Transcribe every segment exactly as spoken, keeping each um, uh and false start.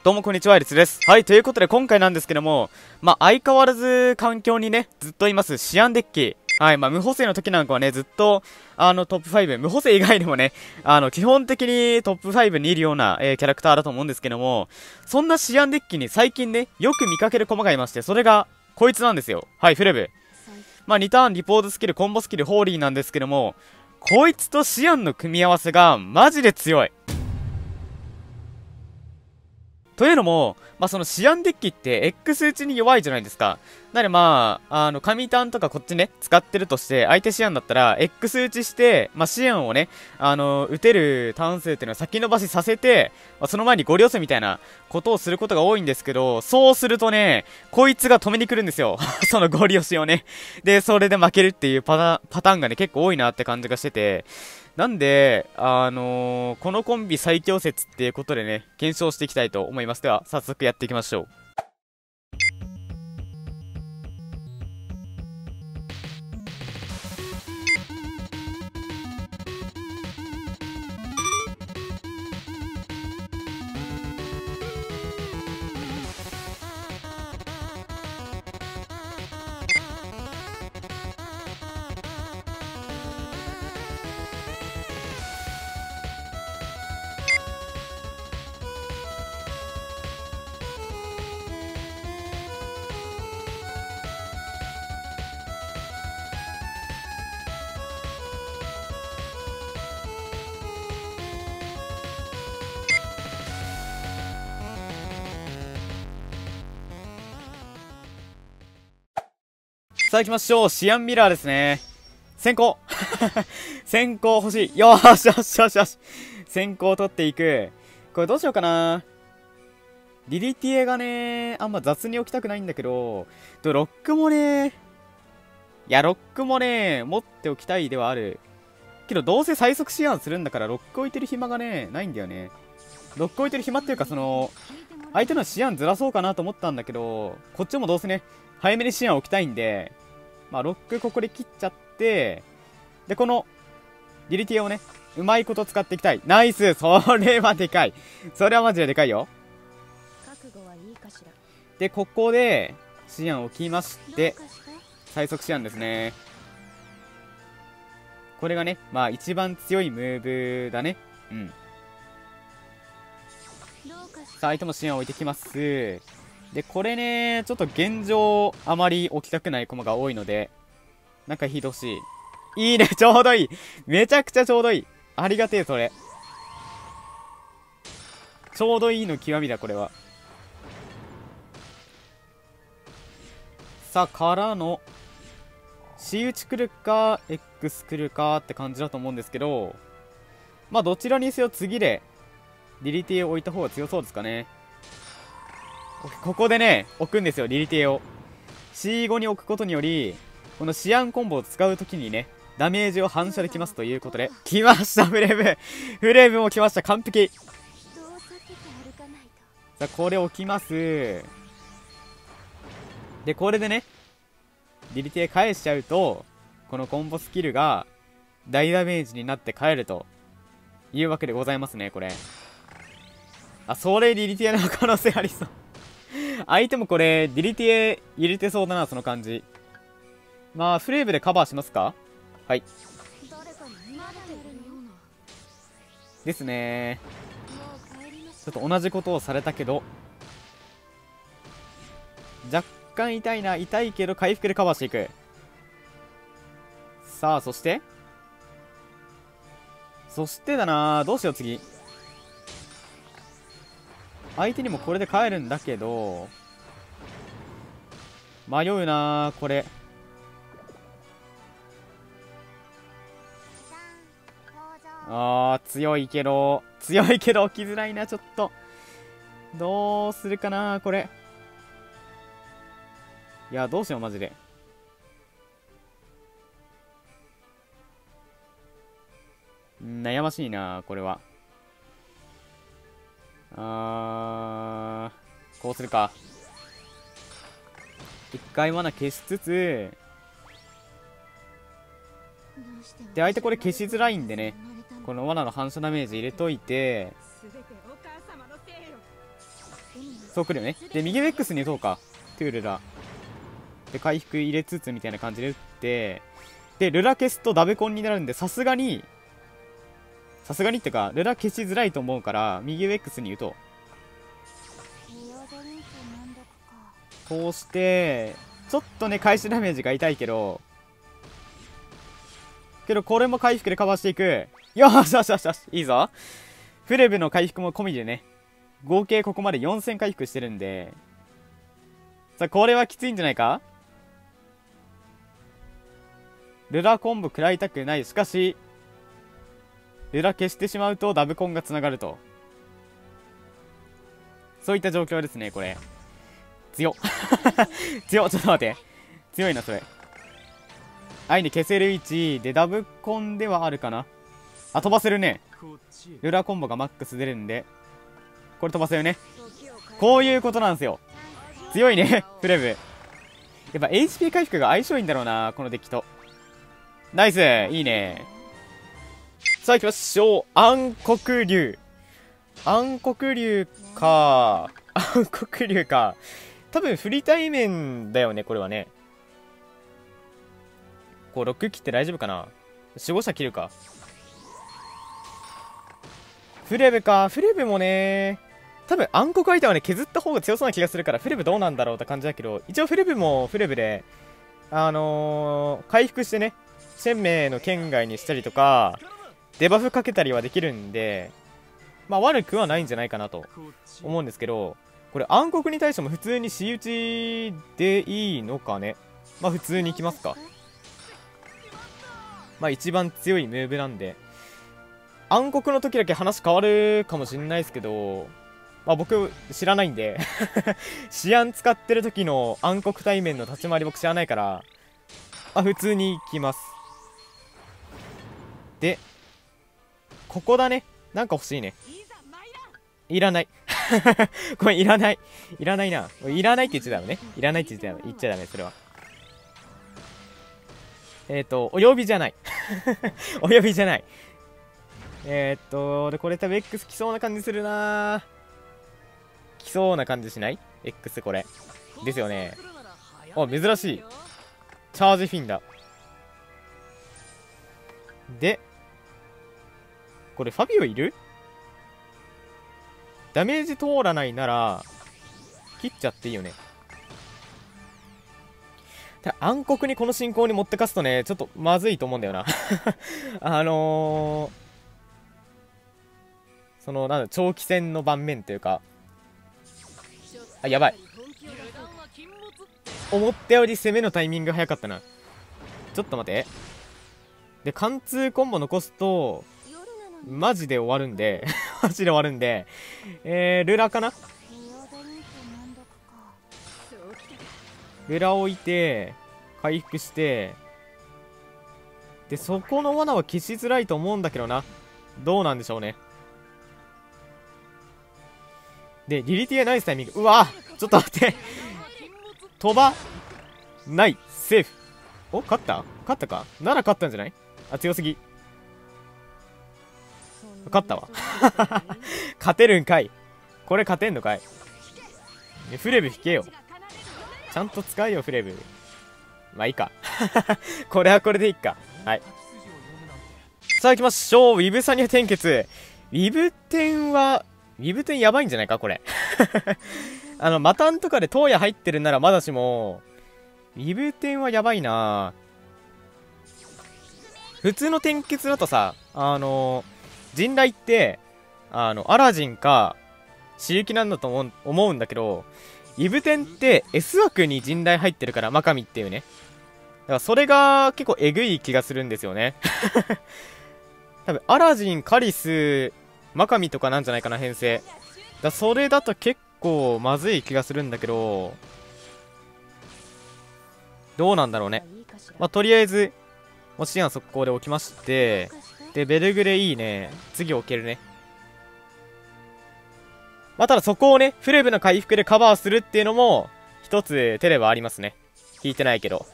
どうもこんにちは、エリツです。はい、ということで今回なんですけども、まあ、相変わらず環境にね、ずっといます、シアンデッキ。はい、まあ、無補正の時なんかはね、ずっと、あの、トップファイブ、無補正以外でもね、あの、基本的にトップファイブにいるような、えー、キャラクターだと思うんですけども、そんなシアンデッキに最近ね、よく見かける駒がいまして、それが、こいつなんですよ。はい、フレブ。まあ、にターン、リポートスキル、コンボスキル、ホーリーなんですけども、こいつとシアンの組み合わせが、マジで強い。というのも、まあ、そのシアンデッキって X 打ちに弱いじゃないですか。なのでまあ、あの、神ターンとかこっちね、使ってるとして、相手シアンだったら、X 打ちして、まあ、シアンをね、あの、打てるターン数っていうのを先延ばしさせて、まあ、その前にゴリ押せみたいなことをすることが多いんですけど、そうするとね、こいつが止めに来るんですよ。そのゴリ押しをね。で、それで負けるっていうパタパターンがね、結構多いなって感じがしてて、なんで、あのー、このコンビ最強説っていうことでね、検証していきたいと思います。では、早速やっていきましょう。さあ行きましょう。シアンミラーですね。先行先行欲しい。よーしよしよしよし。先行取っていく。これどうしようかな。リリティエがね、あんま雑に置きたくないんだけど、とロックもね、いや、ロックもね、持っておきたいではある。けど、どうせ最速シアンするんだから、ロック置いてる暇がね、ないんだよね。ロック置いてる暇っていうか、その、相手のシアンずらそうかなと思ったんだけど、こっちもどうせね、早めにシアン置きたいんで、まあ、ロックここで切っちゃって、で、この、リリティエをね、うまいこと使っていきたい。ナイス、それはでかい。それはマジででかいよ。で、ここで、シアンを置きまして、最速シアンですね。これがね、まあ一番強いムーブだね。うん。さあ、相手もシアンを置いてきます。で、これね、ちょっと現状、あまり置きたくない駒が多いので、なんか引いてほしい。いいね、ちょうどいい。めちゃくちゃちょうどいい。ありがてえ、それ。ちょうどいいの極みだ、これは。さあ、からの、C 打ち来るか、X 来るかって感じだと思うんですけど、まあ、どちらにせよ次で、リリティを置いた方が強そうですかね。ここでね、置くんですよ、リリティを。シーご に置くことにより、このシアンコンボを使うときにね、ダメージを反射できますということで、来ました、フレームフレームも来ました、完璧。さあ、これ置きます。で、これでね、リリティ返しちゃうと、このコンボスキルが、大ダメージになって帰るというわけでございますね、これ。あ、それリリティアの可能性ありそう相手もこれ、リリティエ入れてそうだな、その感じ。まあ、フレーブでカバーしますか？はい。ですね。ちょっと同じことをされたけど、若干痛いな。痛いけど回復でカバーしていく。さあ、そしてそしてだな。どうしよう、次。相手にもこれで帰るんだけど、迷うなこれ。あー、強いけど、強いけど起きづらいな、ちょっと。どうするかなこれ。いや、どうしよう、マジで。悩ましいなこれは。あー、こうするか。一回罠消しつつ、で、相手これ消しづらいんでね、この罠の反射ダメージ入れといて、 そう来るよね。で、右ベックスに打とうか。トゥールラ。で、回復入れつつみたいな感じで打って、で、ルラ消すとダブコンになるんで、さすがに、さすがにってか、ルラ消しづらいと思うから、右ベックスに打とう。こうして、ちょっとね、開始ダメージが痛いけど、けどこれも回復でカバーしていく。よーしよしよしよし、いいぞ。フレブの回復も込みでね、合計ここまでよんせん回復してるんで、さあ、これはきついんじゃないか。ルラコンボ食らいたくない。しかし、ルラ消してしまうとダブコンがつながると。そういった状況ですね、これ。強っ。強っ、ちょっと待って。強いな、それ。あいに消せる位置でダブコンではあるかな。あ、飛ばせるね。ルラコンボがマックス出るんで、これ飛ばせるね。こういうことなんですよ。強いね、フレブ。やっぱ エイチピー 回復が相性いいんだろうな、このデッキと。ナイス、いいね。さあ行きましょう。暗黒竜。暗黒竜か。暗黒竜か。多分フリー対面だよね、これはね。こうろく切って大丈夫かな。よん、ご射切るか。フレブか。フレブもね、多分暗黒相手はね、削った方が強そうな気がするから、フレブどうなんだろうって感じだけど、一応フレブもフレブで、あのー、回復してね、チェンメイの圏外にしたりとか、デバフかけたりはできるんで、まあ悪くはないんじゃないかなと思うんですけど、これ暗黒に対しても普通に仕打ちでいいのかね。まあ普通にいきますか。まあ一番強いムーブなんで、暗黒の時だけ話変わるかもしんないですけど、まあ僕知らないんでシアン使ってる時の暗黒対面の立ち回り僕知らないから、まあ普通に行きます。で、ここだね。なんか欲しいね。いらない。これいらない。いらないな。いらないって言っちゃダメね。いらないって言っちゃダメ。言っちゃダメ、それは。えっと、お呼びじゃない。お呼びじゃない。えー、っと、で、これ多分 X 来そうな感じするな。来そうな感じしない？ X これ。ですよね。あ、珍しい。チャージフィンだ。で、これファビオいる？ダメージ通らないなら、切っちゃっていいよね。暗黒にこの進行に持ってかすとね、ちょっとまずいと思うんだよな。あのー、その、なんだ、長期戦の盤面というか、あ、やばい。思ったより攻めのタイミング早かったな。ちょっと待て。で、貫通コンボ残すと、マジで終わるんで、マジで終わるんで、えー、ルラかな？ルラ置いて、回復して、で、そこの罠は消しづらいと思うんだけどな。どうなんでしょうね。で、リリティアナイスタイミング。うわちょっと待って。飛ばない。セーフ。お勝った勝ったかなら勝ったんじゃない？あ、強すぎ。勝ったわ。勝てるんかい。これ勝てんのかい。フレブ引けよ。ちゃんと使えよ、フレブ。まあいいか。これはこれでいいか。はい。さあ行きましょう。ウィブサニア転結。ウィブ天は、ウィブ天やばいんじゃないかこれ。あの、マタンとかでトーヤ入ってるならまだしも、ウィブ天はやばいな。普通の転結だとさ、あの、陣雷って、あの、アラジンか、シユキなんだと思う、思うんだけど、イブテンって S 枠に陣雷入ってるから、マカミっていうね。だからそれが結構エグい気がするんですよね。多分、アラジン、カリス、マカミとかなんじゃないかな、編成。だそれだと結構まずい気がするんだけど、どうなんだろうね。まあ、とりあえず、持ちやん速攻で置きまして、で、ベルグレいいね。次置けるね。まあ、ただそこをね、フレブの回復でカバーするっていうのも、一つ手ではありますね。引いてないけど。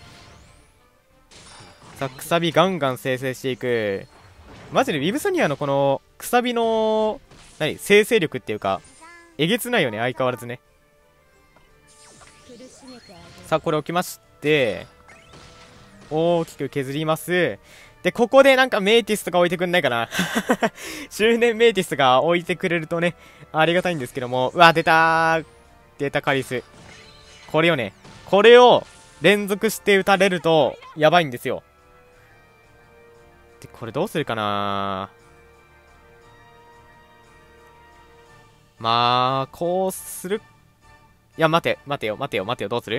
さあ、くさびガンガン生成していく。マジでウィブサニアのこの、くさびの、何、生成力っていうか、 えげつないよね、相変わらずね。さあ、これ置きまして、大きく削ります。で、ここでなんかメイティスとか置いてくんないかな。周年メイティスが置いてくれるとね、ありがたいんですけども。うわ、出たー。出たカリス。これよね。これを連続して打たれると、やばいんですよ。で、これどうするかな。まあ、こうする。いや、待て、待てよ、待てよ、待てよ、どうする。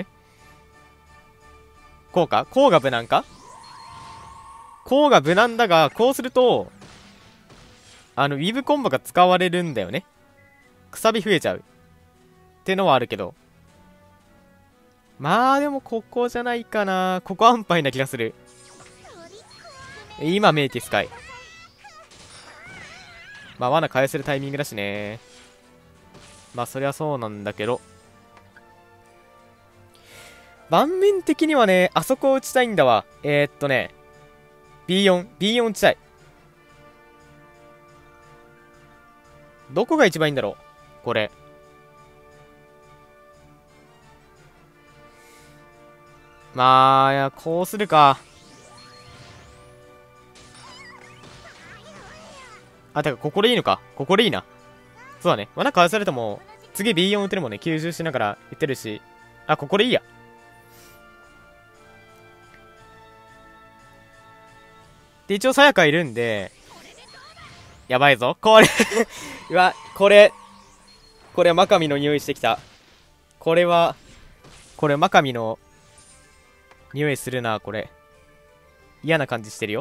こうか、こうが無難か。こうが無難だが、こうすると、あの、ウィブコンボが使われるんだよね。くさび増えちゃう。ってのはあるけど。まあ、でもここじゃないかな。ここ安牌な気がする。今、メイティスかい。まあ、罠返せるタイミングだしね。まあ、そりゃそうなんだけど。盤面的にはね、あそこを打ちたいんだわ。えー、っとね、ビーよん、ビーよん 打ちたい。どこが一番いいんだろうこれ。まあ、いや、こうするか。あ、てか、ここでいいのか。ここでいいな。そうだね。罠返されても、次 ビーよん 打てるもんね。吸収しながら打てるし。あ、ここでいいや。で、一応さやかいるんで、やばいぞ。これうわ、これ、これマカミの匂いしてきた。これは、これマカミの匂いするな、これ。嫌な感じしてるよ。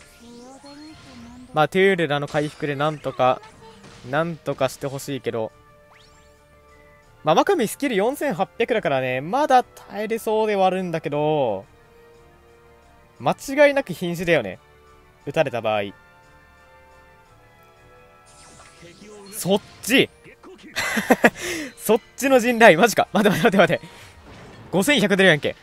まあ、トゥールラの回復でなんとか、なんとかしてほしいけど。まあ、マカミスキルよんせんはっぴゃくだからね、まだ耐えれそうではあるんだけど、間違いなく瀕死だよね。撃たれた場合。そっちそっちの陣雷マジか。待て待て待て待て。ごせんひゃく出るやんけ。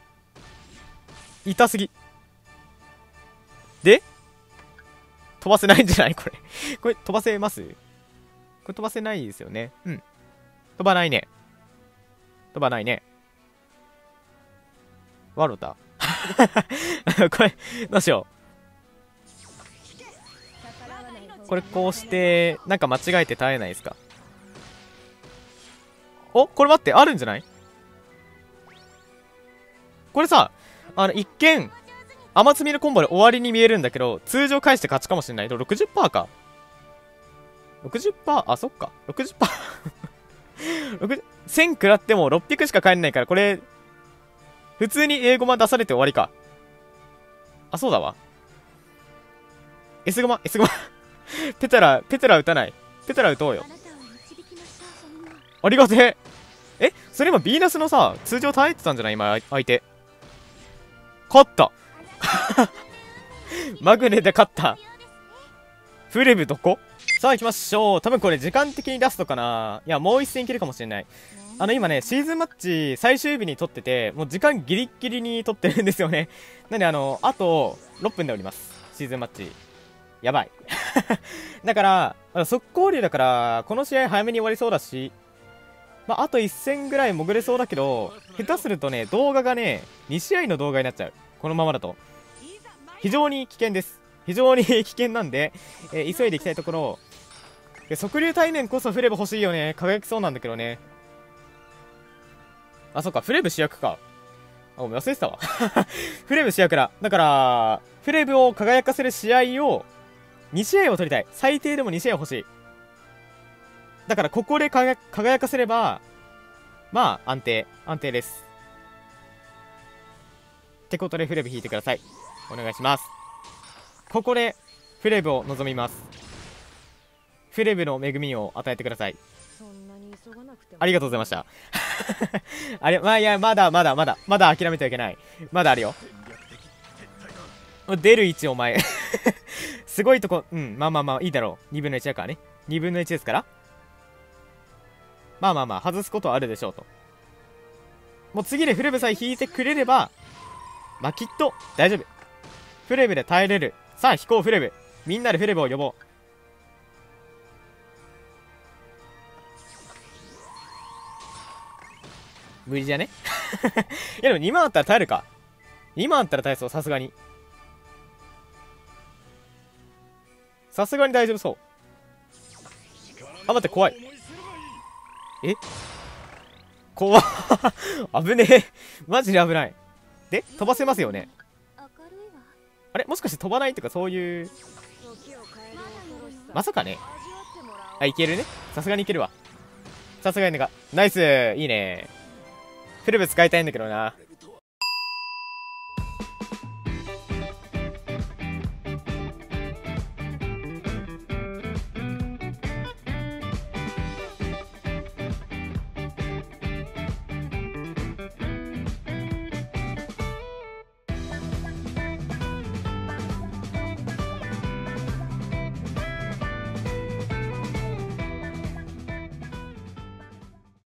痛すぎ。で飛ばせないんじゃないこれこれ飛ばせます？これ飛ばせないですよね。うん。飛ばないね。飛ばないね。ワロタこれ、どうしよう。これこうして、なんか間違えて耐えないですか？お、これ待って、あるんじゃない？これさ、あの、一見、雨積みのコンボで終わりに見えるんだけど、通常返して勝ちかもしれない。ろくじゅっパーセント か。ろくじゅっパーセント？ あ、そっか。ろくじゅっパーセント せん食らってもろっぴゃくしか返んないから、これ、普通に英語マ出されて終わりか。あ、そうだわ。S ゴマ、S ゴマ。ペテラ、ペテラ打たない。ペテラ打とうよ。ありがてえ。え、それ今ビーナスのさ、通常耐えてたんじゃない今、相手。勝ったマグネで勝った。フレブどこ？さあ行きましょう。多分これ時間的にラストかな。いや、もう一戦いけるかもしれない。あの今ね、シーズンマッチ最終日に撮ってて、もう時間ギリッギリに撮ってるんですよね。なんであの、あとろっぷんでおります。シーズンマッチ。やばい。だから、速攻竜だから、この試合早めに終わりそうだし、まあ、あといっ戦ぐらい潜れそうだけど、下手するとね、動画がね、に試合の動画になっちゃう。このままだと。非常に危険です。非常に危険なんで、えー、急いでいきたいところ。で、速竜対面こそフレブ欲しいよね。輝きそうなんだけどね。あ、そっか、フレブ主役か。あ、ごめん、忘れてたわ。フレブ主役だ。だから、フレブを輝かせる試合を、に試合を取りたい。最低でもに試合欲しい。だから、ここで輝かせれば、まあ、安定。安定です。ってことで、フレブ引いてください。お願いします。ここで、フレブを望みます。フレブの恵みを与えてください。ありがとうございました。あれ、まあ、いや、まだまだまだ、まだ諦めてはいけない。まだあるよ。出る位置、お前。すごいとこ、うん、まあまあまあ、いいだろう。にぶんのいちだからね。にぶんのいちですから。まあまあまあ、外すことはあるでしょうと。もう次でフレブさえ引いてくれれば、まあきっと大丈夫。フレブで耐えれる。さあ、引こうフレブ。みんなでフレブを呼ぼう。 無理じゃねいやでもにまんあったら耐えるか。にまんあったら耐えそう、さすがに。さすがに大丈夫そう。あ、待って、怖い。え怖っ危ねえマジで危ない。で飛ばせますよね。あれもしかして飛ばないとかそういう、まさかね。あ、いけるね。さすがにいけるわ。さすがになんかナイス、いいね。フルブ使いたいんだけどな。